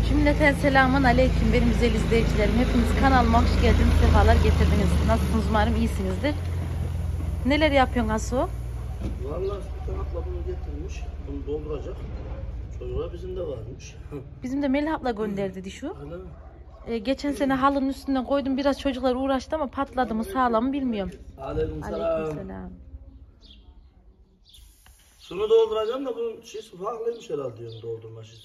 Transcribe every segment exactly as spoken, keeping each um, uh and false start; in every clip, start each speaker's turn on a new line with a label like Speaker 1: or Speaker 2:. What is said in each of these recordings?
Speaker 1: Cümleten selamun aleyküm benim güzel izleyicilerim. Hepiniz kanalıma hoş geldiniz, sefalar getirdiniz. Nasılsınız, umarım iyisinizdir. Neler yapıyorsun Asu?
Speaker 2: Vallahi Sultan abla bunu getirmiş, bunu dolduracak. Çocuğa bizim de varmış.
Speaker 1: Bizim de Melih abla gönderdi di şu.
Speaker 2: Öyle mi?
Speaker 1: Ee, geçen sene halının üstünden koydum, biraz çocuklar uğraştı ama patladı mı sağlam mı bilmiyorum.
Speaker 2: Aleykümselam.
Speaker 1: Aleykümselam.
Speaker 2: Şunu dolduracağım da bunun şeysi farklıymış herhalde diyorum, doldurma şeysi.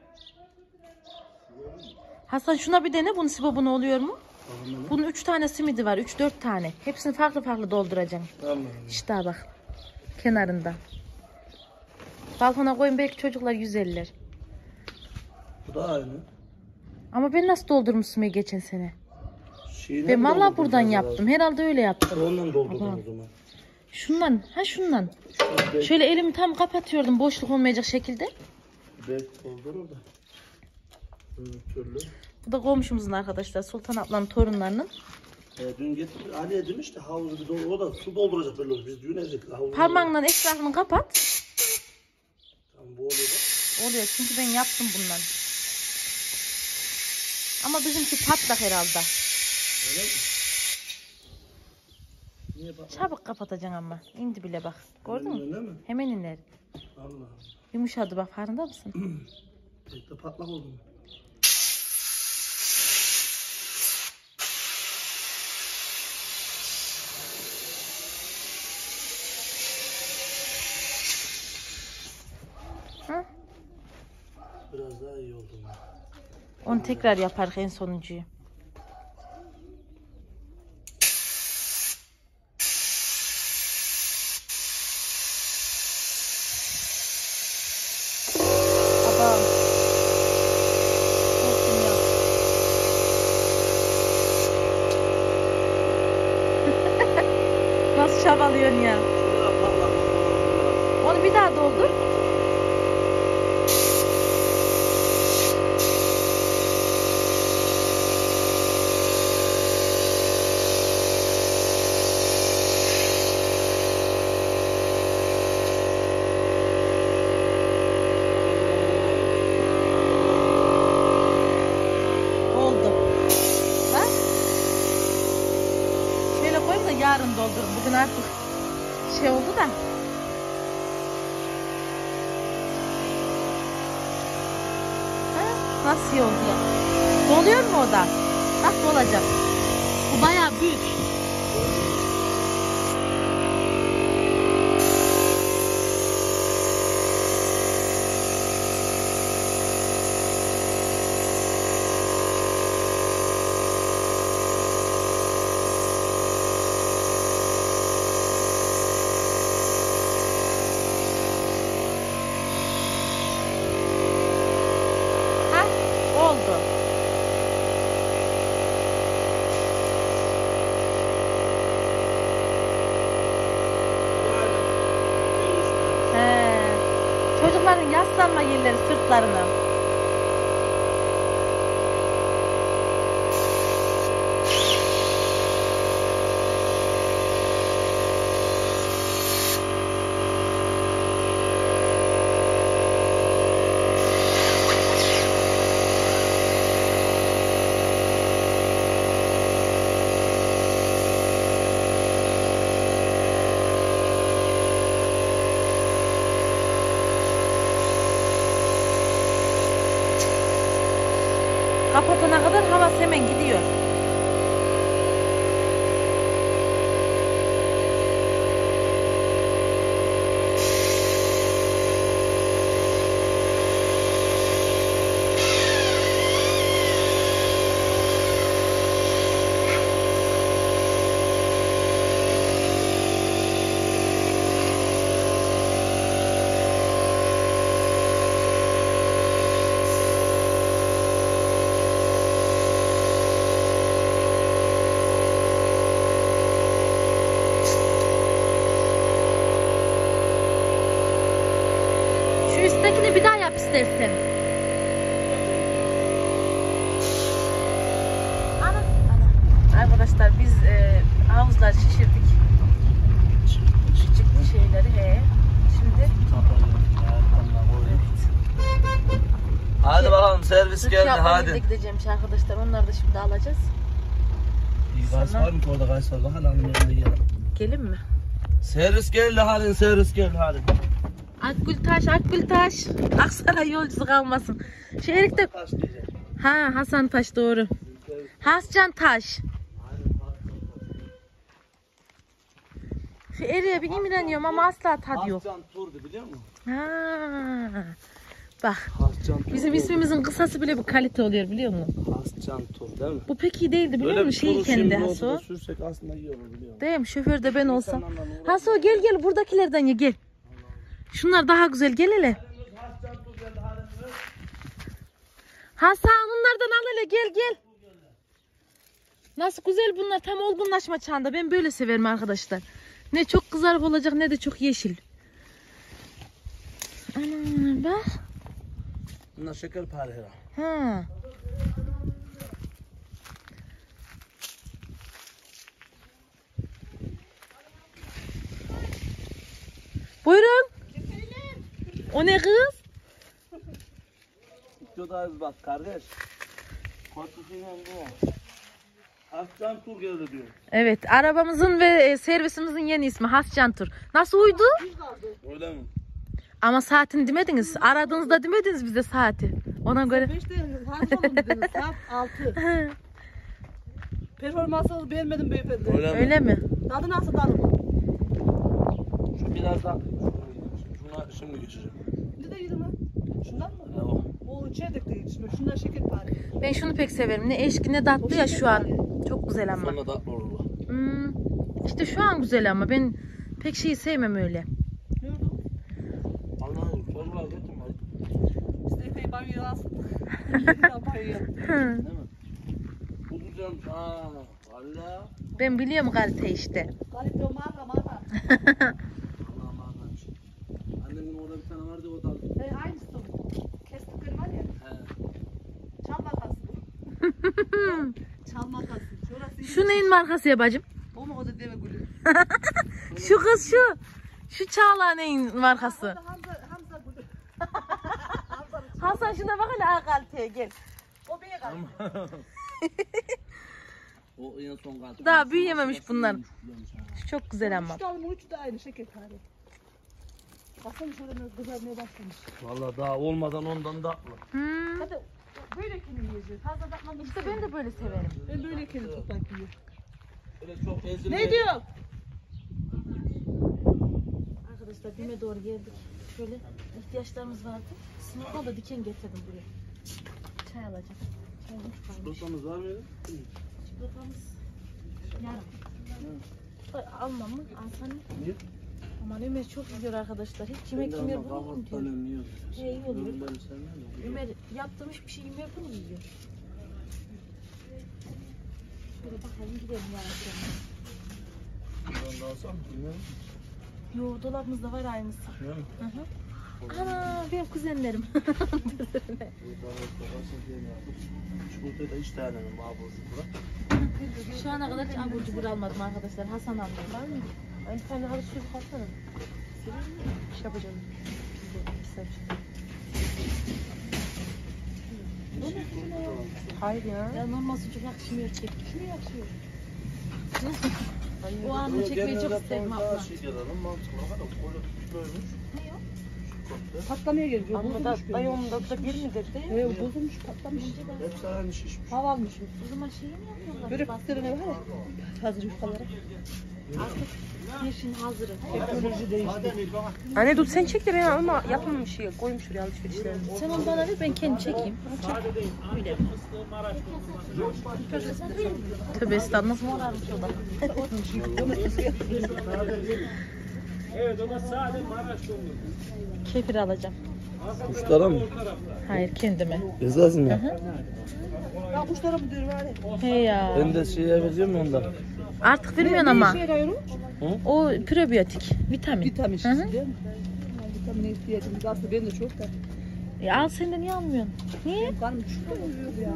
Speaker 1: Hasan şuna bir dene, bunun sibobunu oluyor mu?
Speaker 2: Tamam.
Speaker 1: Bunun üç tane simidi var, üç dört tane. Hepsini farklı farklı dolduracağım.
Speaker 2: Tamam.
Speaker 1: İşte bak kenarında. Balkona koyun, belki çocuklar yüzerler.
Speaker 2: Bu da aynı.
Speaker 1: Ama ben nasıl doldurmuşum ya geçen sene?
Speaker 2: Şeyine
Speaker 1: Ben
Speaker 2: mi
Speaker 1: vallahi
Speaker 2: doldurdun
Speaker 1: buradan
Speaker 2: acaba?
Speaker 1: yaptım. Herhalde öyle yaptım.
Speaker 2: Ondan doldurdum
Speaker 1: Allah'ım.
Speaker 2: o zaman.
Speaker 1: Şundan, ha şundan.
Speaker 2: Belki,
Speaker 1: Şöyle elimi tam kapatıyordum boşluk olmayacak şekilde.
Speaker 2: belki doldurur da. Öbür türlü.
Speaker 1: Bu da komşumuzun arkadaşlar, Sultan ablanın torunlarının.
Speaker 2: E, dün getirdi, Ali'ye demişti havuzu bir doldur, o da su dolduracak böyle, biz düğün edecektik.
Speaker 1: Parmağınla etrafını kapat.
Speaker 2: Tamam, bu oluyor da.
Speaker 1: Oluyor çünkü ben yaptım bundan. Ama bizimki patlak herhalde.
Speaker 2: Öyle mi? Niye bak?
Speaker 1: Çabuk kapatacaksın ama. İndi bile bak. Gördün mü?
Speaker 2: Öyle mi?
Speaker 1: Hemen iner.
Speaker 2: Allah.
Speaker 1: Yumuşadı bak, farkında mısın?
Speaker 2: Pek de patlak oldu mu?
Speaker 1: Hı?
Speaker 2: Biraz daha iyi oldu mu?
Speaker 1: Onu tekrar yaparız en sonuncuyu. Babam. Korktum ya. Nasıl çabalıyorsun ya?
Speaker 2: Şurada patlak oldu.
Speaker 1: Onu bir daha doldur. Oldu. Bak. Şöyle koyayım da yarın doldururum. Bugün artık şey oldu da. Ha, nasıl iyi oldu ya? Doluyor mu o da? Bak dolacak. Bu bayağı büyük. Ha, oldu. He. Çocukların yaslanma yerleri, sırtlarına. Kapatana kadar hava hemen gidiyor. Şu üsttekini bir daha yap istersen. Ana, ana. Arkadaşlar biz e, havuzlar şişirdik. Küçük şeyleri he. Şimdi
Speaker 2: Hadi bakalım servis
Speaker 3: Servis
Speaker 1: Süt
Speaker 3: geldi
Speaker 1: yapmaya
Speaker 3: hadi.
Speaker 1: da gideceğimmiş arkadaşlar. Onları da şimdi alacağız.
Speaker 2: İyi gaz
Speaker 1: Sonra-
Speaker 2: var mı ki orada gaz var? Bakın hanım yerinde yiyelim.
Speaker 1: Gelin mi?
Speaker 2: Servis geldi hadi, servis geldi hadi.
Speaker 1: Akgültaş, Akgültaş. Aksaray yolcusu kalmasın. Şu Erik'te...
Speaker 2: Taş diyecek.
Speaker 1: Ha, Hasan Taş doğru. Hascan Taş. Şu Erik'e bir imreniyorum ama asla tadı yok.
Speaker 2: Hascan Tur'du biliyor musun?
Speaker 1: Ha. Bak.
Speaker 2: Hascan Tur.
Speaker 1: Bizim ismimizin kısası bile bu kalite oluyor biliyor musun?
Speaker 2: Hascan Tur değil mi?
Speaker 1: Bu pek iyi değildi biliyor musun? Şey kendi Haso.
Speaker 2: Sürsek aslında iyi olur biliyor musun?
Speaker 1: Değil mi? Şoför de ben olsam.
Speaker 2: İnsanlarla uğraşmak.
Speaker 1: Haso gel gel buradakilerden ye gel. Şunlar daha güzel gel hele.
Speaker 2: Hascan Tur geldi hadi.
Speaker 1: Hasan onlardan al hele gel gel. Nasıl güzel bunlar tam olgunlaşma çağında. Ben böyle severim arkadaşlar. Ne çok kızarık olacak ne de çok yeşil. Ana bak.
Speaker 2: Bunlar şekerpare herhalde.
Speaker 1: Ha. Buyurun. O ne kız?
Speaker 2: Videodayız bak kardeş. Korkusuyla bu. Hascan Tur geldi diyor.
Speaker 1: Evet, arabamızın ve e, servisimizin yeni ismi Hascan Tur. Nasıl uydu?
Speaker 2: Öyle mi?
Speaker 1: Ama saatini demediniz. Aradığınızda demediniz bize saati. Ona göre.
Speaker 4: beşte hangi zaman dediniz? Saat altı. Performansınızı beğenmedim beyefendi.
Speaker 2: Öyle mi?
Speaker 1: Öyle mi?
Speaker 4: Tadı nasıl tadı mı?
Speaker 2: Şu biraz daha. Şuna şimdi geçeceğim.
Speaker 4: Ne de yedi mi? Şundan mı?
Speaker 2: Ya o.
Speaker 4: O içerdik de yetişmiyor. Şundan şekerpare.
Speaker 1: Ben şunu pek severim. Ne eşki ne tatlı ya şu an. Çok güzel ama.
Speaker 2: Sonra tatlı olur bu.
Speaker 1: Hmm, işte şu an güzel ama ben pek şeyi sevmem öyle.
Speaker 4: Ne oldu?
Speaker 2: Allah'ım sorular getirme.
Speaker 4: Biz de epey banyoya astık. Banyoya.
Speaker 2: Değil mi? Bu güzelmiş. Aa, valla.
Speaker 1: Ben biliyorum kalite işte.
Speaker 4: Kalite o marka marka.
Speaker 2: Allah'ım ağırlamış. Annemin orada bir tane vardı o da.
Speaker 4: Hey, aynısı bu. Kestikleri var ya.
Speaker 2: He.
Speaker 4: Çal makası. Çal makası. Şurası
Speaker 1: Şu neyin markası ya bacım?
Speaker 4: O mu o da deve gülü?
Speaker 1: Şu kız şu. Şu Çağla neyin markası?
Speaker 4: Hamza Hamza gülü.
Speaker 1: Hasan şuna bak hele ha kaliteye gel.
Speaker 4: O beye kaldı.
Speaker 2: O en son kaldı.
Speaker 1: Daha büyüyememiş bunlar. Şu çok güzel ama.
Speaker 4: Üç tane üç de aynı şekerpare. Baksana şöyle biraz kızarmaya başlamış.
Speaker 2: Valla daha olmadan ondan tatlı.
Speaker 1: Hmm.
Speaker 4: Hadi böylekini yiyeceğiz. Fazla tatlanmış.
Speaker 1: İşte ben de böyle severim.
Speaker 4: Ben böylekini toprak yiyorum.
Speaker 2: Öyle çok ezilme.
Speaker 4: Ne diyor?
Speaker 1: Arkadaşlar dime doğru geldik. Şöyle ihtiyaçlarımız vardı. Sınavdan da diken getirdim buraya. Çay alacağım. Çayımız varmış.
Speaker 2: Çikolatamız var mıydı?
Speaker 1: Çikolatamız yarım. Ay, almam mı? Alsana.
Speaker 2: Niye?
Speaker 1: Aman Ömer çok yiyor arkadaşlar. Hiç yemek yemiyor bunu mu diyor.
Speaker 2: yiyor.
Speaker 1: He, iyi oluyor.
Speaker 2: Ben sevmem de.
Speaker 1: Ömer yaptığım hiçbir şey yemiyor bunu yiyor. Şöyle bakalım gidelim yavaş yavaş.
Speaker 2: Bundan da alsam mı? Bilmiyorum.
Speaker 1: Yo dolabımızda var aynısı.
Speaker 2: Değil mi?
Speaker 1: Hı hı. Ana benim kuzenlerim.
Speaker 2: Çikolatayı da hiç dayanamam abi bura.
Speaker 1: Şu ana kadar hiç abur cubur almadım arkadaşlar. Hasan aldı. Var mı? Bir tane halı suyu kalsana. Bir şey yapacağım. Hayır ya. Ya normal sucuk yakışmıyor ki. Kime yakışmıyor? O anı çekmeyi çok isterim abla.
Speaker 2: Şey gelelim mantıklı. Hadi koyla tutmuyormuş.
Speaker 1: Ne o?
Speaker 4: Patlamaya geliyor.
Speaker 1: Ama da dayımda da bir midir değil mi?
Speaker 4: Ee, bozulmuş patlamış.
Speaker 2: Hepsi aynı şişmiş.
Speaker 4: Hava almış.
Speaker 1: O zaman şeyi mi yapıyorlar?
Speaker 4: Börek kütlerine var ya. Hazır yufkalara.
Speaker 1: Artık her şeyin hazırı.
Speaker 4: Teknoloji değişti.
Speaker 5: Anne dur sen çek de ben ama yapmam bir şey koymuş şuraya alışverişlerini.
Speaker 1: Sen onu bana ver ben kendim çekeyim. Öyle. Tövbe estağfurullah nasıl morarmış o da. Kefir alacağım.
Speaker 2: Kuşlara mı?
Speaker 1: Hayır kendime.
Speaker 2: Ezaz mı?
Speaker 4: Ya kuşlara mı diyor var ya?
Speaker 1: He ya.
Speaker 2: Ben de şeye vereceğim mi ondan?
Speaker 1: Artık vermiyorsun ama.
Speaker 4: Ne işe yarıyor?
Speaker 1: O probiyotik, vitamin.
Speaker 4: Vitamin
Speaker 1: Hı hı.
Speaker 4: şişesi değil mi? Vitamine ihtiyacımız aslında benim de çok da.
Speaker 1: E al sen de niye almıyorsun? Niye?
Speaker 4: Karnım çok da oluyor ya.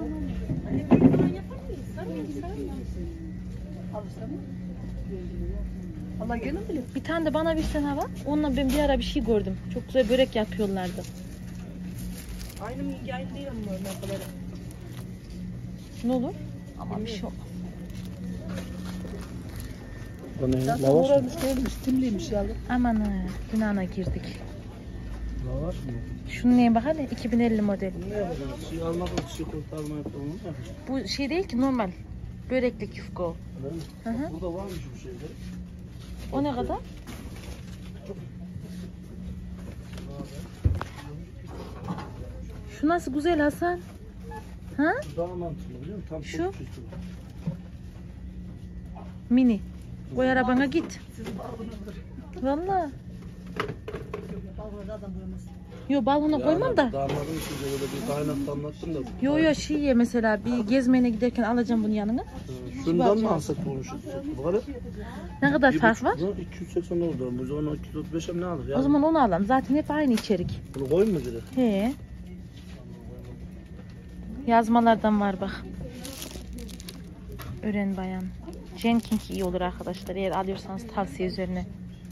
Speaker 4: Alırsan mı? Allah gene bilir.
Speaker 1: Bir tane de bana bir sene var. Onunla ben bir ara bir şey gördüm. Çok güzel börek yapıyorlardı.
Speaker 5: Aynı mı? Aynı değil ama markaları.
Speaker 1: Ne olur? Ama bir şey olmaz.
Speaker 2: Bu ne?
Speaker 4: Zaten
Speaker 2: Lavaş mı?
Speaker 4: morarmış değilmiş, timliymiş yavrum.
Speaker 1: Aman ha, günahına girdik.
Speaker 2: Lavaş mı?
Speaker 1: Şunun neye bak hadi, iki bin elli model.
Speaker 2: Ne yapacağız? Şey almak, şey kurtarma yapalım. Ne yapacağız?
Speaker 1: Bu şey değil ki, normal. Böreklik yufka o.
Speaker 2: Öyle mi?
Speaker 1: Hı hı.
Speaker 2: Burada varmış bu şeyler.
Speaker 1: O ne kadar? Şu nasıl güzel Hasan? Ha?
Speaker 2: Bu daha mantıklı biliyor musun? Tam
Speaker 1: Şu?
Speaker 2: çok üstü.
Speaker 1: Mini. Koy arabana git. Valla.
Speaker 4: Balkona da adam koymaz.
Speaker 1: Yo, balkona koymam da.
Speaker 2: Damadın içinde böyle bir kaynak damlattın da.
Speaker 1: Yo yo, şey ye mesela, bir gezmeye giderken alacağım bunu yanına.
Speaker 2: Şundan mı alsak bulmuşuz? Bu kadar.
Speaker 1: Ne kadar
Speaker 2: Bir
Speaker 1: fark var?
Speaker 2: buçuk, iki yüz seksen oldu. Biz onu iki yüz otuz beşe mi ne aldık ya?
Speaker 1: O zaman onu alalım. Zaten hep aynı içerik.
Speaker 2: Bunu koyun mu direkt?
Speaker 1: He. Yazmalardan var bak. Ören bayan. Jenkins iyi olur arkadaşlar. Eğer alıyorsanız tavsiye üzerine.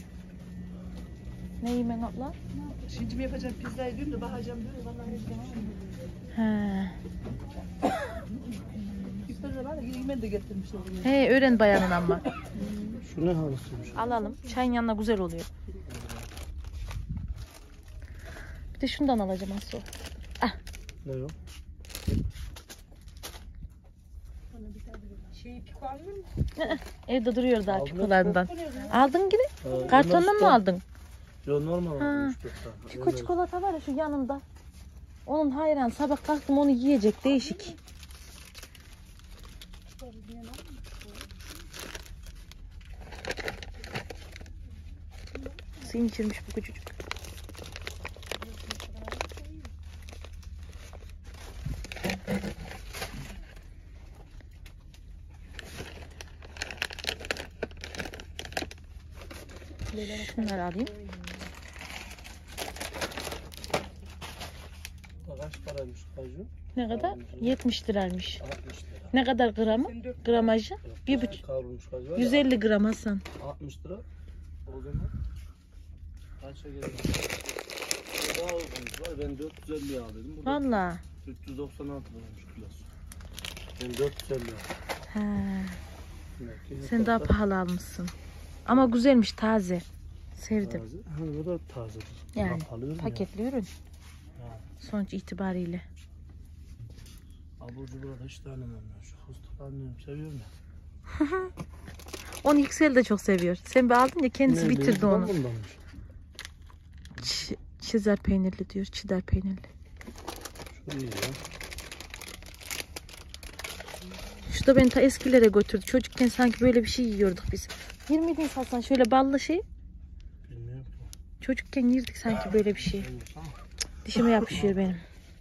Speaker 1: Ne yiyeyim ben abla?
Speaker 4: Şimdi mi yapacağım pizzayı diyorum da bakacağım diyorum. Vallahi ne diyeceğim.
Speaker 1: He.
Speaker 4: Pizza var ya yemen de getirmişler.
Speaker 1: He, ören bayanın ama.
Speaker 2: Şu ne halısıymış?
Speaker 1: Alalım. Çayın yanına güzel oluyor. Bir de şundan alacağım Asu.
Speaker 2: Ne o?
Speaker 5: Şey piko almıyor musun?
Speaker 1: Evde duruyor daha
Speaker 2: Aldın
Speaker 1: pikolarından. Aldın gibi.
Speaker 2: Ee,
Speaker 1: Kartondan mı aldın?
Speaker 2: Yo normal
Speaker 1: Ha.
Speaker 2: olmuş. üç dört tane.
Speaker 1: Piko çikolata var ya şu yanında. Onun hayran. Sabah kalktım onu yiyecek. Değişik. Suyun içirmiş bu küçücük. Şunları alayım.
Speaker 2: Kaç paraymış kaju?
Speaker 1: Ne kadar? yetmiş liraymış.
Speaker 2: altmış lira.
Speaker 1: Ne kadar gramı? Gramajı? Bir buçuk.
Speaker 2: Kavrulmuş kaju var ya,
Speaker 1: yüz elli gram Hasan.
Speaker 2: altmış lira. O zaman kaça geliyor? Daha uygunmuş var. Ben dört yüz elliye aldım. Bu da
Speaker 1: Valla.
Speaker 2: üç yüz doksan altı liraymış kilosu. Ben dört yüz elli aldım.
Speaker 1: He.
Speaker 2: Demek ki
Speaker 1: Sen daha
Speaker 2: hesapta
Speaker 1: pahalı almışsın. Ama güzelmiş, taze. Sevdim.
Speaker 2: taze. Hani bu da tazedir.
Speaker 1: Yani
Speaker 2: Kapalı ürün ya.
Speaker 1: paketli ürün.
Speaker 2: Ha.
Speaker 1: Sonuç itibariyle.
Speaker 2: Abur cubur da hiç tanımam ben. Şu fıstık anlıyorum. Seviyorum ya.
Speaker 1: Onu Yüksel de çok seviyor. Sen bir aldın ya, kendisi
Speaker 2: Ne,
Speaker 1: bitirdi
Speaker 2: benimki
Speaker 1: onu.
Speaker 2: bundanmış.
Speaker 1: Ç- çizer peynirli diyor. Çider peynirli.
Speaker 2: Şu iyi ya.
Speaker 1: Şu da beni ta eskilere götürdü. Çocukken sanki böyle bir şey yiyorduk biz. Yer miydiniz Hasan şöyle ballı şey?
Speaker 2: Bilmiyorum.
Speaker 1: Çocukken yerdik sanki böyle bir şey.
Speaker 2: Bilmiyorum ama.
Speaker 1: Dişime yapışıyor benim.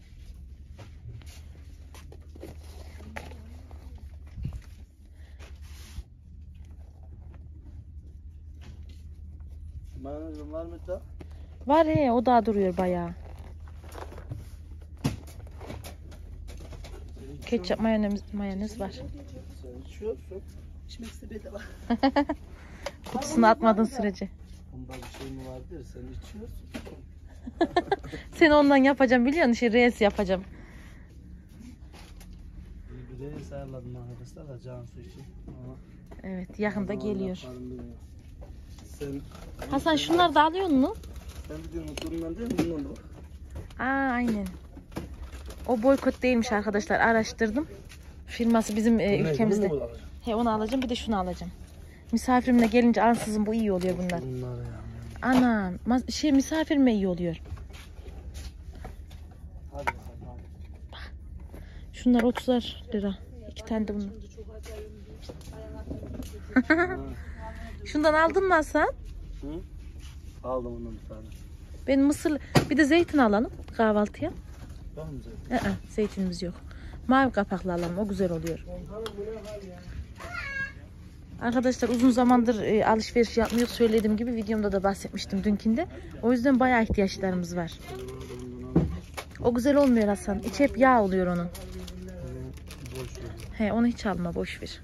Speaker 2: Mayonezin var mı da?
Speaker 1: Var he, o daha duruyor bayağı. Ketçap, mayonez, mayonez var.
Speaker 2: Sen içiyorsun.
Speaker 4: İçmek sepeti var.
Speaker 1: Kutusunu atmadığın sürece.
Speaker 2: Bunda bir şey mi var der, sen içiyorsun.
Speaker 1: Seni ondan yapacağım biliyor musun? Şey, reels yapacağım.
Speaker 2: Bir bireyi sayarladım arkadaşlar da Cansu için. Ama
Speaker 1: Evet, yakında
Speaker 2: ama
Speaker 1: geliyor.
Speaker 2: yaparım bilmiyorum. Sen,
Speaker 1: Hasan şunları da alıyor musun?
Speaker 2: sen biliyorsun bundan değil mi? Bundan da bak.
Speaker 1: Aa, aynen. O boykot değilmiş arkadaşlar. Araştırdım. Firması bizim e,
Speaker 2: Bu ne,
Speaker 1: ülkemizde.
Speaker 2: bunu mu alacağım?
Speaker 1: He, onu alacağım, bir de şunu alacağım. Misafirimle gelince ansızın bu iyi oluyor bunlar.
Speaker 2: Bunlar ya.
Speaker 1: Ana, mas- şey misafirime iyi oluyor.
Speaker 2: Hadi bakalım hadi.
Speaker 1: Şunlar otuzar lira. İki tane de bunlar.
Speaker 2: Ha,
Speaker 1: Şundan aldın mı Hasan?
Speaker 2: Hı? Aldım ondan bir tane.
Speaker 1: Ben mısır, bir de zeytin alalım kahvaltıya.
Speaker 2: Var mı zaten?
Speaker 1: Ee, zeytinimiz yok. Mavi kapaklı alalım, o güzel oluyor. Arkadaşlar uzun zamandır e, alışveriş yapmıyor. Söylediğim gibi videomda da bahsetmiştim dünkünde. O yüzden bayağı ihtiyaçlarımız var. O güzel olmuyor Hasan. İç hep yağ oluyor onun.
Speaker 2: Boş ver.
Speaker 1: He, onu hiç alma, boş ver.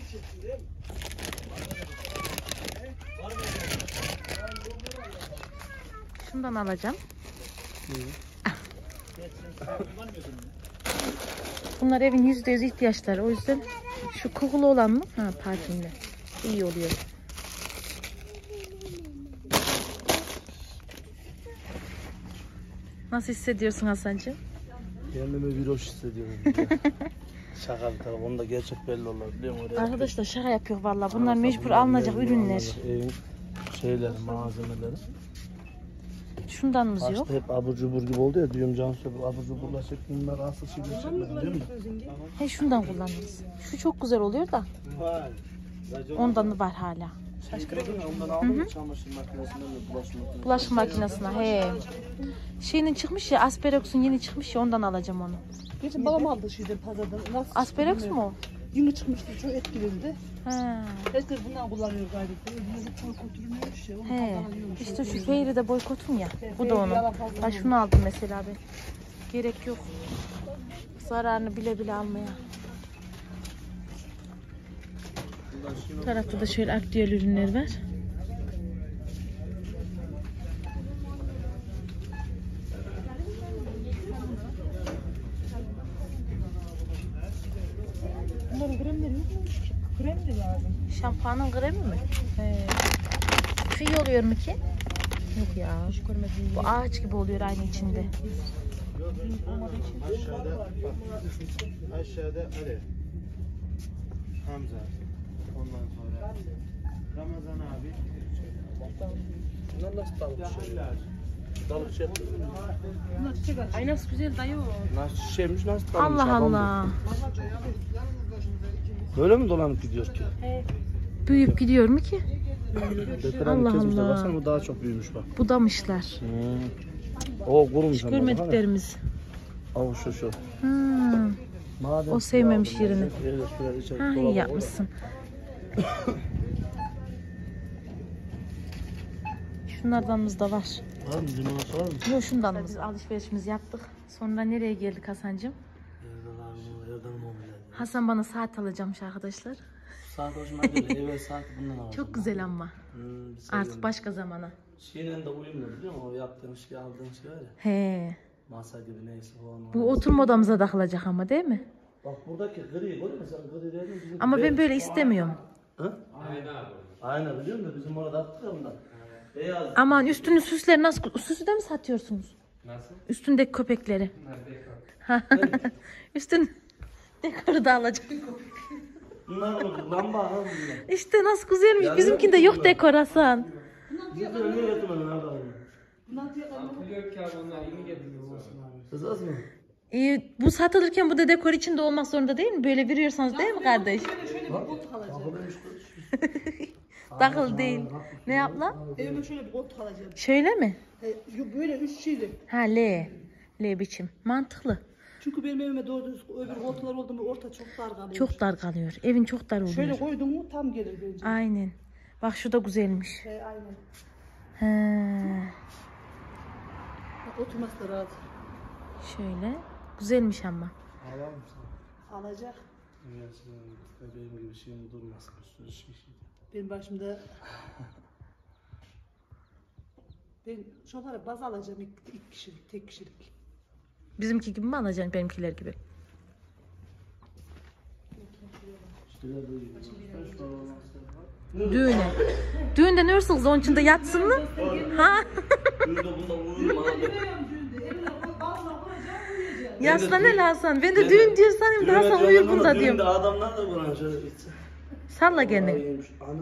Speaker 1: Şundan alacağım. Bunlar evin yüzde yüz ihtiyaçları. O yüzden şu kokulu olan mı? Ha, parfümle. İyi oluyor. Nasıl hissediyorsun Hasancığım?
Speaker 2: Kendimi bir hoş hissediyorum. Şaka bir taraf. Onda gerçek belli olur. Biliyor musun?
Speaker 1: Arkadaşlar şaka yapıyor vallahi. Bunlar mecbur alınacak ürünler.
Speaker 2: Evin şeyleri, malzemeleri.
Speaker 1: Şundanımız yok.
Speaker 2: Başta hep abur cubur gibi oldu ya. Diyorum Cansu bu abur cuburla çektim. Bunlar asıl şey çekmedi değil mi?
Speaker 1: He, şundan kullanırız. Şu çok güzel oluyor da. Ondan var hala.
Speaker 2: Şaşkırdım ya. Ondan aldım mı çamaşır makinesinden de bulaşık makinesine.
Speaker 1: Bulaşık makinesine. He. Şeyinin çıkmış ya, Asperox'un yeni çıkmış ya, ondan alacağım onu.
Speaker 4: Geçen babam aldı şeyden pazardan. Nasıl
Speaker 1: Asperox mu o?
Speaker 4: Yeni çıkmıştı, çok etkilendi.
Speaker 1: He.
Speaker 4: Herkes bundan kullanıyor gayret. Yüzü çok götürülmüş ya. Onu
Speaker 1: He.
Speaker 4: pazardan yiyormuş.
Speaker 1: İşte şu Fairy de boykotum ya.
Speaker 4: He,
Speaker 1: Bu da
Speaker 4: Fairy
Speaker 1: onun.
Speaker 4: yalan fazla
Speaker 1: Ben şunu aldım mesela ben. Gerek yok. Zararını bile bile almaya. Bu tarafta da şöyle aktüel ürünler var.
Speaker 4: Bunların kremleri yok mu? Krem de lazım.
Speaker 1: Şampuanın kremi mi? He. Tüy oluyor mu ki? Yok ya. Bu ağaç gibi oluyor aynı içinde.
Speaker 2: Aşağıda bak. Aşağıda Ali. Hamza. Ondan sonra Ramazan abi. Bunlar nasıl dalıp şey? Dalıp şey.
Speaker 4: Bunlar çiçek açıyor.
Speaker 5: Ay nasıl güzel dayı o.
Speaker 2: Nasıl şişeymiş nasıl dalmış?
Speaker 1: Allah Allah.
Speaker 2: Böyle mi dolanıp gidiyor ki?
Speaker 1: Büyüyüp gidiyor mu ki?
Speaker 2: Allah
Speaker 1: Allah.
Speaker 2: Allah. Baksana bu daha çok büyümüş bak.
Speaker 1: Budamışlar.
Speaker 2: Hmm. O kurumuş
Speaker 1: Hiç
Speaker 2: ama.
Speaker 1: görmediklerimiz.
Speaker 2: Al şu şu.
Speaker 1: Hmm.
Speaker 2: Madem
Speaker 1: O sevmemiş
Speaker 2: aldım,
Speaker 1: yerini.
Speaker 2: evet, şuraya içeri
Speaker 1: Ha,
Speaker 2: dolaba
Speaker 1: iyi
Speaker 2: koy.
Speaker 1: yapmışsın. Şunlardanımız da var.
Speaker 2: Var mı? Limonata var mı?
Speaker 1: Yok, şundan biz alışverişimizi yaptık. Sonra nereye geldik Hasancığım?
Speaker 2: Evden abi, evden mi olmuyor?
Speaker 1: Hasan bana saat alacakmış arkadaşlar.
Speaker 2: Saat hoşuma gidiyor. Evet saat bundan alacağım.
Speaker 1: Çok güzel ama.
Speaker 2: Hmm,
Speaker 1: Artık başka zamana.
Speaker 2: Şeyle de uyumlu biliyor musun? O yaptığın şey, aldığın şey var ya.
Speaker 1: He.
Speaker 2: Masa gibi neyse o.
Speaker 1: Bu oturma odamıza takılacak ama değil mi?
Speaker 2: Bak buradaki gri görüyor musun? Gri değil mi? Bizim
Speaker 1: Ama ben
Speaker 2: beyaz.
Speaker 1: böyle istemiyorum.
Speaker 2: Hı? Aynen abi. Aynen biliyor musun? Bizim orada attık ya ondan. Beyaz.
Speaker 1: Aman üstünün süsleri nasıl? Süsü de mi satıyorsunuz?
Speaker 2: Nasıl?
Speaker 1: Üstündeki köpekleri. Üstün dekoru da alacak.
Speaker 2: Bunlar mı? Lamba ha bunlar.
Speaker 1: İşte nasıl güzelmiş.
Speaker 2: Yani
Speaker 1: bizimkinde yok dekor Hasan.
Speaker 2: Biz de önüne götürmedin abi.
Speaker 4: Bunlar fiyatlarını
Speaker 3: Biliyor ki abi onlar yeni getirdi.
Speaker 2: Kızaz mı?
Speaker 1: Ee, bu satılırken bu da dekor içinde olmak zorunda değil mi? Böyle veriyorsanız değil mi kardeş?
Speaker 4: şöyle şöyle bir koltuk alacağım.
Speaker 1: Takıl değil. Ne yap lan?
Speaker 4: Evime şöyle bir koltuk alacağım.
Speaker 1: Şöyle mi?
Speaker 4: He, yo, böyle üç şeyli.
Speaker 1: Ha, L. L biçim. Mantıklı.
Speaker 4: Çünkü benim evime doğru düz öbür koltuklar oldu mu orta çok dar kalıyor.
Speaker 1: Çok dar kalıyor. Evin çok dar oluyor.
Speaker 4: Şöyle koydun mu tam gelir bence.
Speaker 1: Aynen. Bak şu da güzelmiş.
Speaker 4: He, aynen.
Speaker 1: He.
Speaker 4: Bak, oturması da rahat.
Speaker 1: Şöyle. Güzelmiş ama.
Speaker 2: Ağlar mısın?
Speaker 4: Alacak.
Speaker 2: Evet, bebeğim gibi şeyim durmasın. Üstüne şey şey.
Speaker 4: Benim başımda ben şu olarak baz alacağım ilk, ilk kişilik, tek kişilik.
Speaker 1: Bizimki gibi mi alacaksın, benimkiler gibi? Düğüne. Düğünde ne hırsınız? Onun içinde yatsın mı? Ha?
Speaker 2: Düğünde bunda uyurum abi.
Speaker 1: Yaslan el Hasan. Ben de düğün diyor sanayım da Hasan uyur bunda diyorum.
Speaker 2: Düğünde adamlar da buna şöyle gitsin.
Speaker 1: Salla gene.
Speaker 2: Ana.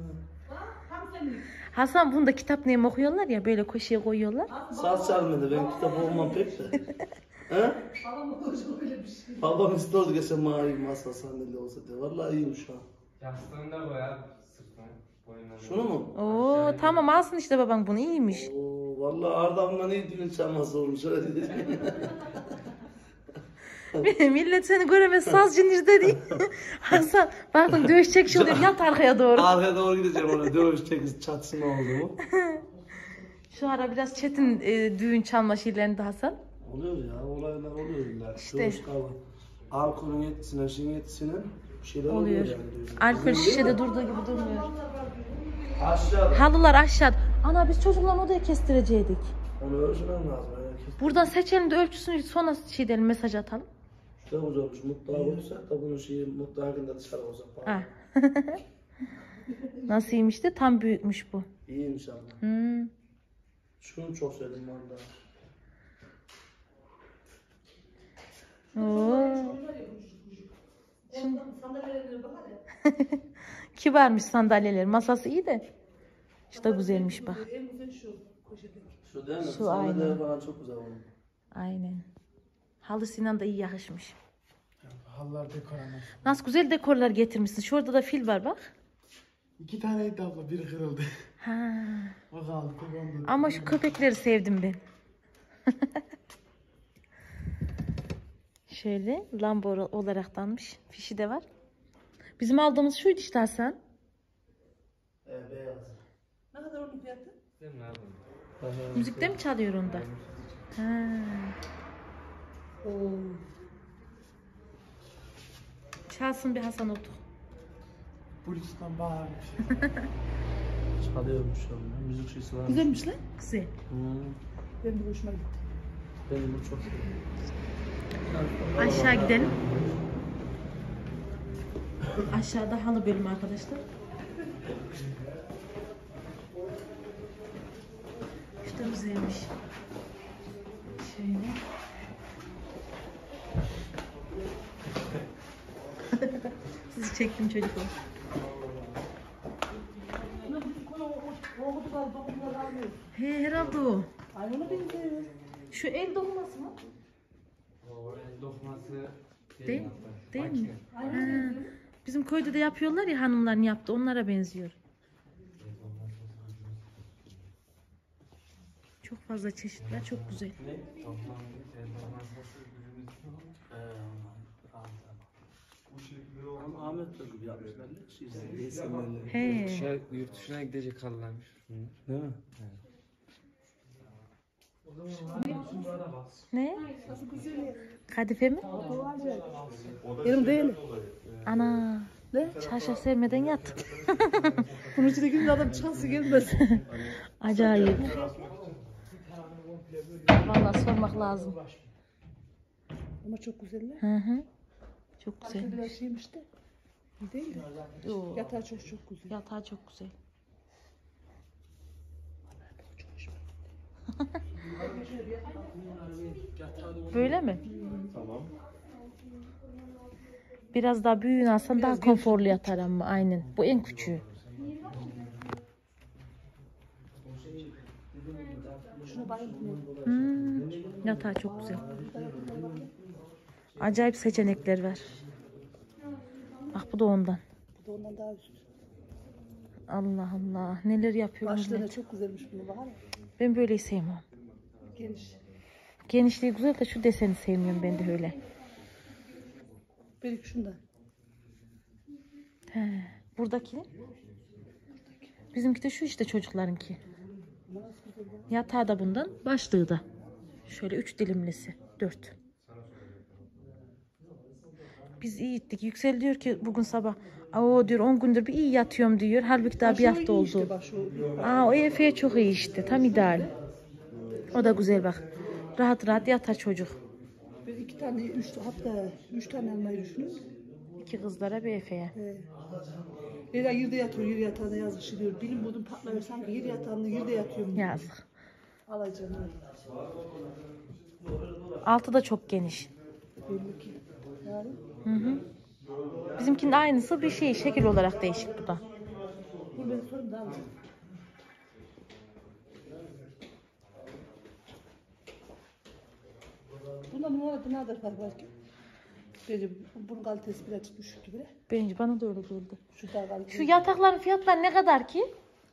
Speaker 1: Hasan bunda kitap neyim okuyorlar ya, böyle koşuya koyuyorlar.
Speaker 2: Saz çalmadı. Ben kitap okumam pek de. He? Babam istiyordu geçen mavi masa sandalye olsa diye. Vallahi iyiyim şu an.
Speaker 3: Yastığını da koy abi. Sırtına. Boyuna.
Speaker 2: Şunu mu?
Speaker 1: Oo tamam, alsın işte baban bunu, iyiymiş.
Speaker 2: Oo, vallahi Arda'mdan iyi düğün çalması olmuş öyle dedi.
Speaker 1: Millet seni göremez, saz cinirde değil. Hasan baktın dövüşecek şey oluyor, yat arkaya doğru.
Speaker 2: Arkaya doğru gideceğim ona. Dövüş çekiz çatısına oldu mu?
Speaker 1: Şu ara biraz çetin e, düğün çalma şeylerinde Hasan.
Speaker 2: Oluyor ya, olaylar oluyor illa.
Speaker 1: İşte.
Speaker 2: Dövüş kavga. Alkolün yetisine, şeyin yetisine. Bir şeyler
Speaker 1: oluyor.
Speaker 2: oluyor yani diyor.
Speaker 1: Alkol şişede durduğu gibi durmuyor.
Speaker 2: Aşağıda.
Speaker 1: Halılar aşağıda. Ana biz çocuklarla odaya kestirecektik.
Speaker 2: Onu ölçmem lazım. Yani.
Speaker 1: Buradan seçelim de ölçüsünü sonra şey diyelim, mesaj atalım.
Speaker 2: Şurada güzel olmuş. Mutluğa götürsek da bunun şeyi mutluğa hakkında dışarı olacak.
Speaker 1: Ha. Nasılmış de tam büyükmüş bu.
Speaker 2: İyiymiş ama.
Speaker 1: Hmm.
Speaker 2: Şunu çok sevdim valla.
Speaker 1: Oo. Kibarmış sandalyeler. Masası iyi de. Şu da güzelmiş bak.
Speaker 4: En güzel şu poşetin.
Speaker 2: Şu değil mi?
Speaker 1: Şu
Speaker 2: Sandalyeler
Speaker 1: aynen.
Speaker 2: falan çok güzel olmuş.
Speaker 1: Aynen. Halı Sinan da iyi yakışmış.
Speaker 6: Halılar dekor ama.
Speaker 1: Nasıl güzel dekorlar getirmişsin. Şurada da fil var bak.
Speaker 6: İki taneydi abla, biri kırıldı.
Speaker 1: Ha.
Speaker 6: O kaldı, kullandı.
Speaker 1: Ama şu köpekleri sevdim ben. Şöyle Lambo olaraktanmış. Fişi de var. Bizim aldığımız şuydu işte Hasan.
Speaker 2: Ee, beyaz.
Speaker 4: Ne kadar onun fiyatı?
Speaker 3: Değil mi abi?
Speaker 1: Müzikte mi çalıyor onda? Ha. Çalsın bir Hasan otur.
Speaker 6: Bluetooth'tan bağırmış.
Speaker 2: Çalıyormuş onun. Müzik şeysi var.
Speaker 4: Güzelmiş lan.
Speaker 1: Güzel.
Speaker 2: Hmm.
Speaker 4: Benim de hoşuma gitti.
Speaker 2: Benim bu çok sevdim.
Speaker 1: Aşağı gidelim. Aşağıda halı bölümü arkadaşlar. İşte güzelmiş. Şöyle. Sizi çektim çocuklar. He herhalde o.
Speaker 4: Ay onu benziyor.
Speaker 1: Şu el dokuması mı?
Speaker 3: O el dokması
Speaker 1: Değil,
Speaker 3: hatta.
Speaker 1: değil mi?
Speaker 3: Makine.
Speaker 1: Ha. Bizim köyde de yapıyorlar ya, hanımların yaptı. Onlara benziyor. Çok fazla çeşit var. Çok güzel.
Speaker 3: Dokman- el dokması ürünümüz yok.
Speaker 2: Ee, Ama Ahmet de gibi yapmışlar. Şey, resimlerle.
Speaker 1: He.
Speaker 3: Dışarı, yurt dışına gidecek halılarmış.
Speaker 2: Değil mi?
Speaker 1: Ne? Kadife mi?
Speaker 4: Benim değil.
Speaker 1: Ana.
Speaker 4: Ne?
Speaker 1: Çarşaf sevmeden yat.
Speaker 4: Bunun içine girince adam çıkası gelmez.
Speaker 1: Acayip. Vallahi sormak lazım.
Speaker 4: Ama çok güzeller.
Speaker 1: Hı hı. Çok güzel.
Speaker 4: Güzel biraz şeymiş de. İyi değil mi?
Speaker 1: Yo.
Speaker 4: Yatağı çok çok güzel.
Speaker 1: Yatağı çok güzel. Böyle mi?
Speaker 3: Tamam.
Speaker 1: Biraz daha büyüğünü alsan daha konforlu yatar ama aynen. Bu en küçüğü.
Speaker 4: Şuna bayıldım.
Speaker 1: Hmm, yatağı çok güzel. Acayip seçenekler var. Bak bu da ondan.
Speaker 4: Bu da ondan daha üst.
Speaker 1: Allah Allah. Neler yapıyor
Speaker 4: Başlığına
Speaker 1: millet.
Speaker 4: çok güzelmiş bunu bakar mısın?
Speaker 1: Ben böyleyi sevmem.
Speaker 4: Geniş.
Speaker 1: Genişliği güzel de şu deseni sevmiyorum ben de öyle.
Speaker 4: Belki şundan.
Speaker 1: He, buradaki ne? Bizimki de şu işte çocuklarınki. Yatağı da bundan, başlığı da. Şöyle üç dilimlisi. Dört. Biz iyi gittik. Yüksel diyor ki bugün sabah, o diyor on gündür bir iyi yatıyorum diyor. Halbuki daha bir hafta oldu.
Speaker 4: Işte bak şu.
Speaker 1: Aa, o Efe'ye çok iyi işte. Tam ideal. O da güzel bak. Rahat rahat yatar çocuk.
Speaker 4: Ben iki tane, üç, hatta üç tane almayı düşünüyorum.
Speaker 1: İki kızlara bir Efe'ye.
Speaker 4: Ee, bir de yerde yatıyor, yer yatağında yazık diyor. Bilim budum patlamıyor sanki yer yatağında yerde yatıyorum.
Speaker 1: Yazık.
Speaker 4: Alacağım öyle.
Speaker 1: Altı da çok geniş.
Speaker 4: Belli ki. Yani
Speaker 1: Hı hı. Bizimkinin aynısı bir şey. Şekil olarak değişik bu da.
Speaker 4: bu ben sonra da alacağım. Bunda numara binadır var belki. Bence bunun kalitesi biraz düşük gibi.
Speaker 1: Bence bana da öyle geldi.
Speaker 4: Şu da kalitesi.
Speaker 1: Şu yatakların fiyatları ne kadar ki?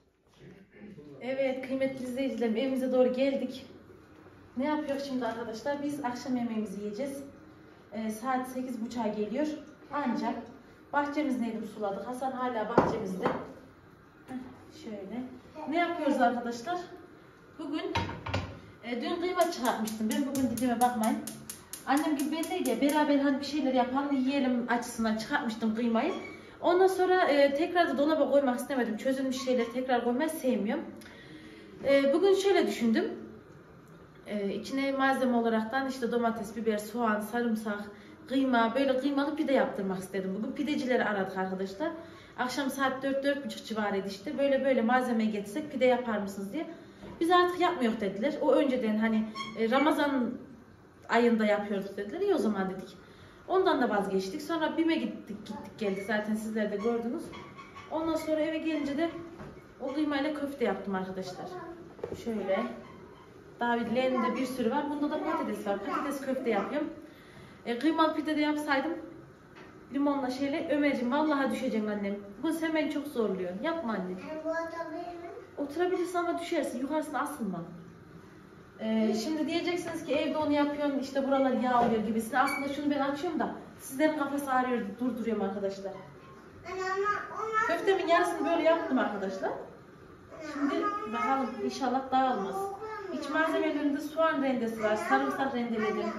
Speaker 1: Evet kıymetli izleyicilerim, evimize doğru geldik. Ne yapıyor şimdi arkadaşlar? Biz akşam yemeğimizi yiyeceğiz. Ee, saat sekiz buçuğa geliyor. Ancak bahçemiz neydi suladık. Hasan hala bahçemizde. Heh, şöyle. Ne yapıyoruz arkadaşlar? Bugün e, dün kıyma çıkartmıştım. Ben bugün dediğime bakmayın. Annem gibi bendeydi ya, beraber hani bir şeyler yapalım yiyelim açısından çıkartmıştım kıymayı. Ondan sonra e, tekrar da dolaba koymak istemedim. Çözülmüş şeyleri tekrar koymayı sevmiyorum. E, bugün şöyle düşündüm. E, içine malzeme olaraktan işte domates, biber, soğan, sarımsak, kıyma, böyle kıymalı pide yaptırmak istedim. Bugün pidecileri aradık arkadaşlar. Akşam saat dört dört buçuk civarıydı işte. Böyle böyle malzeme getirsek pide yapar mısınız diye. Biz artık yapmıyor dediler. O önceden hani e, Ramazan ayında yapıyorduk dediler. İyi o zaman dedik. Ondan da vazgeçtik. Sonra BİM'e gittik gittik geldik. Zaten sizler de gördünüz. Ondan sonra eve gelince de o kıymayla köfte yaptım arkadaşlar. Şöyle. Daha bir leğeninde bir sürü var. Bunda da patates var. Patates köfte yapıyorum. E, kıymalı pide de yapsaydım limonla şeyle Ömerciğim vallahi düşeceksin annem. Bu sen beni çok zorluyorsun. Yapma anne. Oturabilirsin ama düşersin. Yukarısına asılma. Ee, şimdi diyeceksiniz ki evde onu yapıyorsun işte buralar yağ oluyor gibisine. Aslında şunu ben açıyorum da sizlerin kafası ağrıyor, durduruyorum arkadaşlar. Köftemin yarısını böyle yaptım arkadaşlar. Şimdi bakalım inşallah dağılmaz. İç malzemelerinde soğan rendesi var, sarımsak rendeledim.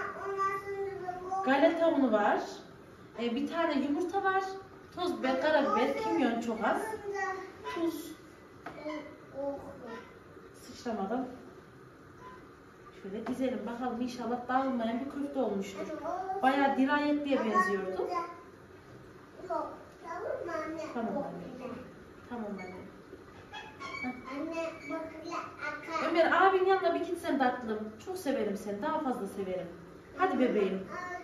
Speaker 1: Galeta unu var. Ee, bir tane yumurta var. Toz biber, karabiber, kimyon çok az. Tuz. Sıçramadan. Şöyle dizelim bakalım inşallah dağılmayan bir köfte olmuştur. Bayağı dirayetliye benziyordu. Tamam anne. Tamam anne. Ömer abin yanına bir gitsen tatlım. Çok severim seni. Daha fazla severim. Hadi bebeğim.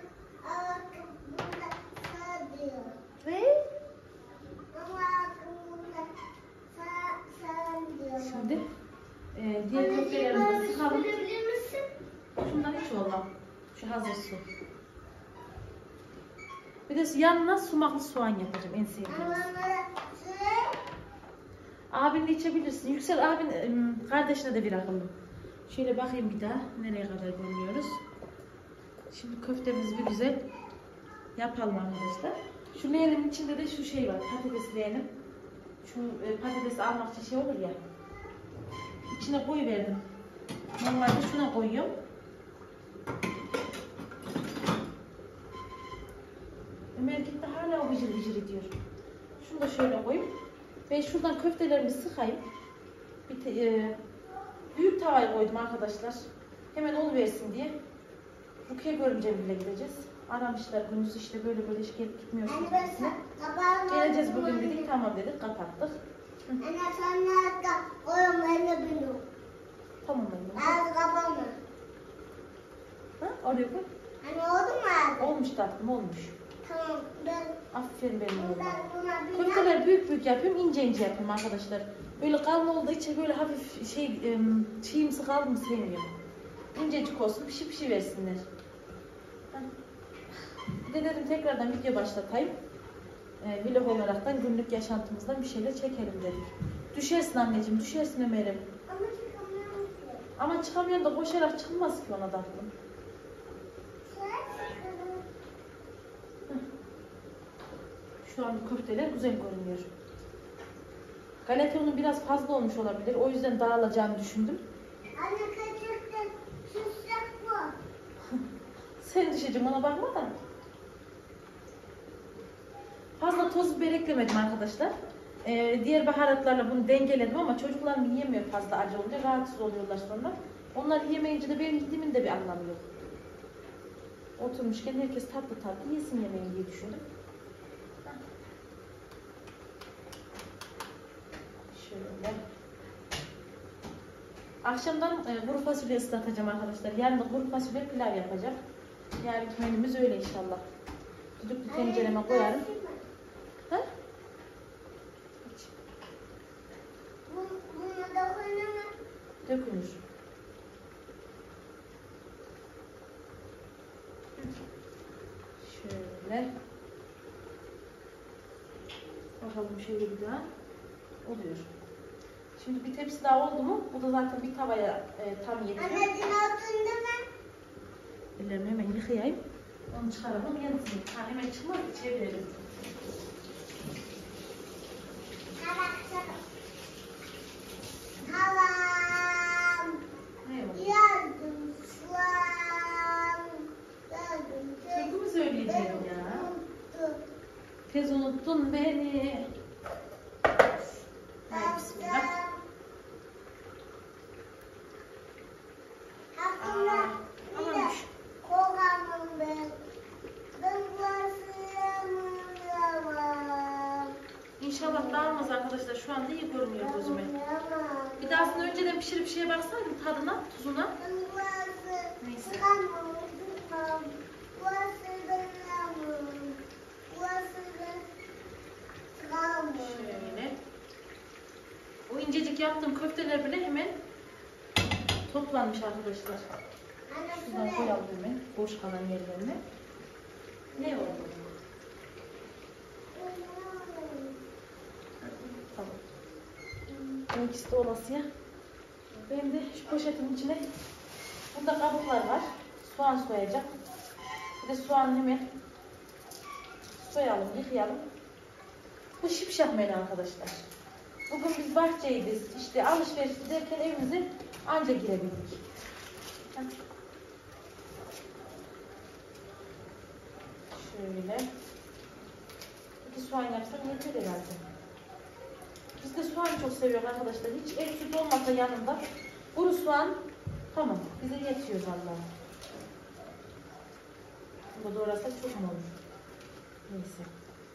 Speaker 1: Ne? Şimdi e, diğer köftelerimizi sıkalım. Şundan hiç olmam. Şu hazır su. Bir de yanına sumaklı soğan yapacağım en sevdiğimiz. Abin de içebilirsin. Yüksel abin kardeşine de bir akıllım. Şöyle bakayım bir daha nereye kadar görüyoruz. Şimdi köftemizi bir güzel yapalım arkadaşlar. Şu leğenin içinde de şu şey var. Patates leğenim. Şu e, patates almak için şey olur ya. İçine koyuverdim. Normalde şuna koyuyorum. Ömer gitti hala o vıcır vıcır ediyor. Şunu da şöyle koyayım. Ben şuradan köftelerimi sıkayım. Bir te, e, büyük tavayı koydum arkadaşlar. Hemen oluversin diye. Rukiye görümcemle gideceğiz. Aramışlar gündüz işte böyle böyle hiç gelip gitmiyorsunuz. Geleceğiz bugün dedik, tamam dedik, kapattık.
Speaker 7: Anne sen nerede? Oğlum elini biliyorum.
Speaker 1: Tamam anne.
Speaker 7: Ağzı kapanma.
Speaker 1: Ha, oraya koy.
Speaker 7: Anne oldu mu ağzı?
Speaker 1: Olmuş tatlım, olmuş.
Speaker 7: Tamam ben...
Speaker 1: Aferin benim oğluma.
Speaker 7: Ben buna bir
Speaker 1: Köfteler büyük büyük yapıyorum, ince ince yapıyorum arkadaşlar. Böyle kalın olduğu için böyle hafif şey, çiğimsi kaldı mı sevmiyorum. İncecik olsun, pişi pişi versinler. Bir de dedim tekrardan video başlatayım. E, vlog olaraktan günlük yaşantımızdan bir şeyler çekelim dedik. Düşersin anneciğim, düşersin Ömer'im.
Speaker 7: Ama çıkamıyorum ki.
Speaker 1: Ama çıkamayan da koşarak çıkmaz ki ona da. Şu an köfteler güzel görünüyor. Galeta unu biraz fazla olmuş olabilir. O yüzden dağılacağını düşündüm.
Speaker 7: Anne kaçırdı. Susacak bu.
Speaker 1: Sen düşeceğim, ona bakma da. Fazla toz biber eklemedim arkadaşlar. Ee, diğer baharatlarla bunu dengeledim ama çocuklarım yiyemiyor fazla acı olunca. Rahatsız oluyorlar sonra. Onlar yemeyince de benim yediğimin de bir anlamı yok. Oturmuşken herkes tatlı tatlı yesin yemeğini diye düşündüm. Şöyle. Akşamdan e, kuru fasulye ıslatacağım arkadaşlar. Yarın da kuru fasulye pilav yapacağım. Yarınki menümüz öyle inşallah. Düdüklü tencereme koyarım. Ha?
Speaker 7: Bu, bunu da koyalım.
Speaker 1: Dökülür. Şöyle. Bakalım şöyle bir daha. Oluyor. Şimdi bir tepsi daha oldu mu? Bu da zaten bir tavaya e, tam yetiyor.
Speaker 7: Anne dün altında mı?
Speaker 1: Ellerimi hemen yıkayayım. Onu çıkaralım yansın. Ha, hemen çıkmaz ki çevirelim.
Speaker 7: Halam.
Speaker 1: Ne var?
Speaker 7: Yardım. Suam.
Speaker 1: tez unuttun beni. Haydi bismillah. Aa, amanmış. İnşallah dağılmaz arkadaşlar. Şu anda iyi görünüyor gözüme. Bir dahasını önceden pişirip şeye baksaydım tadına, tuzuna. Neyse. Şöyle. O incecik yaptığım köfteler bile hemen toplanmış arkadaşlar. Şuradan koyalım hemen boş kalan yerlerine. Ne oldu? Tamam. Bu ikisi de olasıya. Benim de şu poşetin içine burada kabuklar var. Soğan soyacağım. Bir de soğanı hemen soyalım, yıkayalım. Bu şipşak menü arkadaşlar. Bugün biz bahçeydiz. İşte alışveriş giderken evimize anca girebildik. Şöyle. İki soğan yapsam yeter herhalde. Biz de soğan çok seviyoruz arkadaşlar. Hiç et süt olmasa yanında. Kuru soğan tamam. Bize yetiyor vallahi. Bunu doğrasak çok mu olur? Neyse.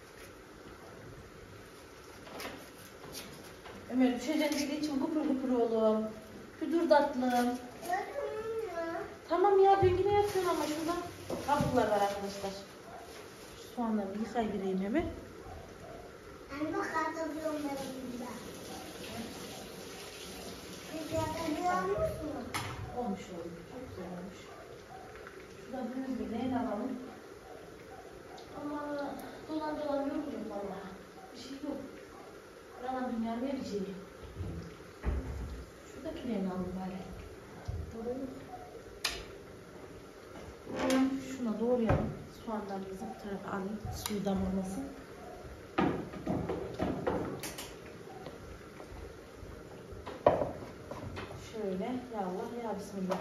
Speaker 1: Ömer düşeceğim dediği için gıpır gıpır oğlum. Bir dur tatlım. Tamam ya ben yine yatıyorum ama şurada kabuklar var arkadaşlar. Şu soğanları yıkayıvereyim hemen.
Speaker 7: Anne katılıyorum ben burada. Siz yatabiliyor musunuz?
Speaker 1: Olmuş oğlum. Çok güzel olmuş. Şurada düz bir leğen alalım. Ama dolan dolan yoruluyorum valla. Bir şey yok. Buranın dünya vereceği. Şuradaki leğeni alalım bari. Doğru yok. Şuna doğrayalım. Soğanlarımızı bu tarafa alayım. Suyu damlamasın. Şöyle. Ya Allah ya Bismillah.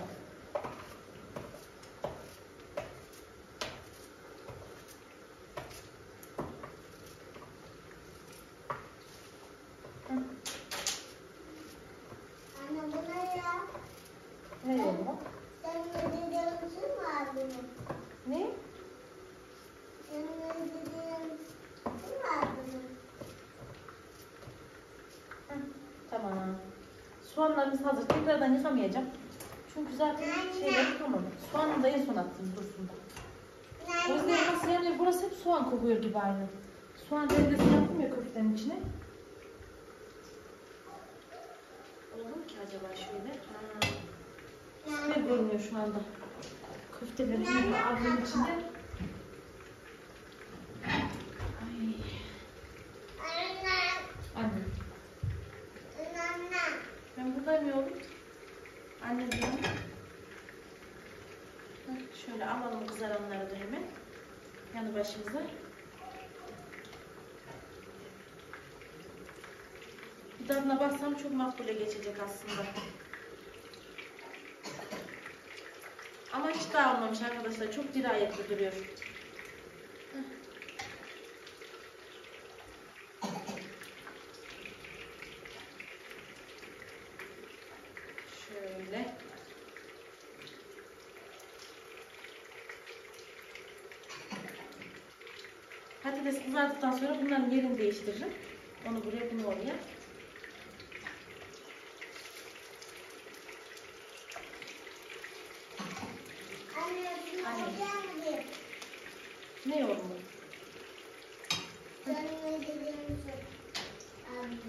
Speaker 7: Anne bu ne ya?
Speaker 1: Ne oldu?
Speaker 7: Senin ödediğin kim var benim?
Speaker 1: Ne?
Speaker 7: Senin ödediğin kim var benim?
Speaker 1: Hı, tamam. Soğanlarımız hazır. Tekrardan yıkamayacağım. Çünkü zaten şeyleri yıkamadım. Soğanı da en son attım dursun da. Gözlerim nasıl yanıyor? Burası hep soğan kokuyor gibi aynı. Soğan rendesini yaptım ya köftenin içine. Olur mu ki acaba şöyle? Ha. Süper görünüyor şu anda. Köftelerin içinde, avlunun içinde. Ay.
Speaker 7: Anne.
Speaker 1: Anne.
Speaker 7: Anne.
Speaker 1: Ben buradayım yavrum. Anne diyorum. Heh, şöyle alalım kızaranları da hemen. Yanı başımıza. Bir tadına baksam çok makbule geçecek aslında. Ama hiç dağılmamış arkadaşlar. Çok dirayetli duruyor. Heh. Şöyle. Patates kızardıktan sonra bunların yerini değiştiririm. Onu buraya, bunu oraya.
Speaker 7: Anne bunu
Speaker 1: Anne.
Speaker 7: geldi.
Speaker 1: Ne yorumu?
Speaker 7: Senin ödediğin kim? Anne.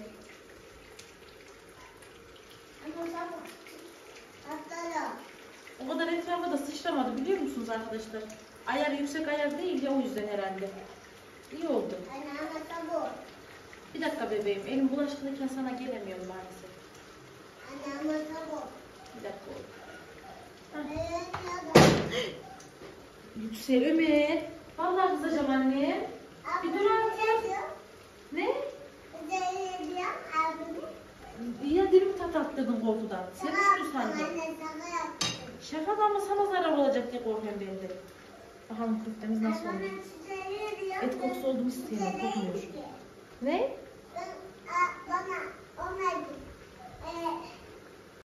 Speaker 7: Anne sen atlara.
Speaker 1: O kadar etrafa da sıçramadı biliyor musunuz arkadaşlar? Ayar yüksek ayar değil ya o yüzden herhalde. İyi oldu.
Speaker 7: Anne anne bu.
Speaker 1: Bir dakika bebeğim. Elim bulaşıklıyken sana gelemiyorum maalesef.
Speaker 7: Anne anne bu.
Speaker 1: Bir dakika oldu.
Speaker 7: Evet ya.
Speaker 1: Yüksel Ömer. Vallahi kızacağım anne. Bir dur artık. Ne? Ya dilimi tatattırdın korkudan. Sen üstü sandın. Şaka ama sana zarar olacak diye korkuyorum ben de. Bakalım köftemiz nasıl olmuş. Et kokusu oldu mu istiyorlar, kokmuyor.